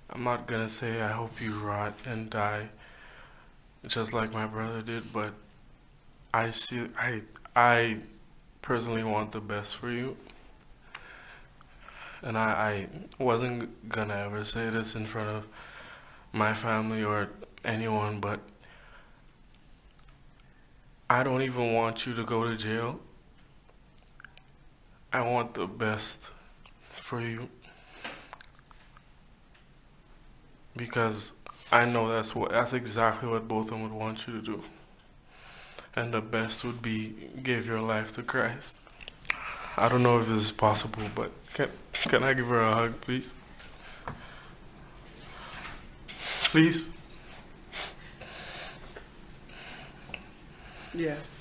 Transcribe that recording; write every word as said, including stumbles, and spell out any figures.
I'm not gonna say I hope you rot and die just like my brother did, but I see I I personally want the best for you. And I, I wasn't gonna ever say this in front of my family or anyone, but I don't even want you to go to jail. I want the best for you because I know that's what that's exactly what both of them would want you to do. And the best would be give your life to Christ. I don't know if this is possible, but can can I give her a hug, please? Please? Yes.